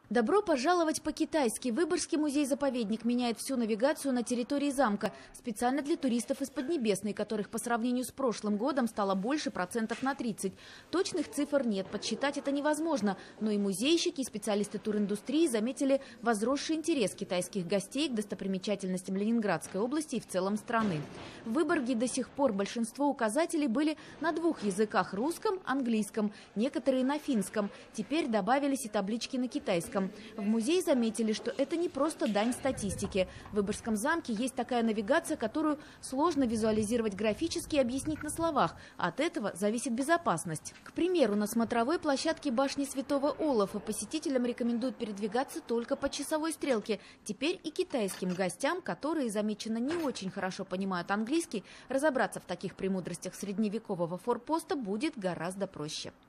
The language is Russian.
Добро пожаловать по-китайски. Выборгский музей-заповедник меняет всю навигацию на территории замка. Специально для туристов из Поднебесной, которых по сравнению с прошлым годом стало больше процентов на 30. Точных цифр нет, подсчитать это невозможно. Но и музейщики, и специалисты туриндустрии заметили возросший интерес китайских гостей к достопримечательностям Ленинградской области и в целом страны. В Выборге до сих пор большинство указателей были на двух языках – русском, английском, некоторые на финском. Теперь добавились и таблички на китайском. В музее заметили, что это не просто дань статистике. В Выборгском замке есть такая навигация, которую сложно визуализировать графически и объяснить на словах. От этого зависит безопасность. К примеру, на смотровой площадке башни Святого Олафа посетителям рекомендуют передвигаться только по часовой стрелке. Теперь и китайским гостям, которые, замечено, не очень хорошо понимают английский, разобраться в таких премудростях средневекового форпоста будет гораздо проще.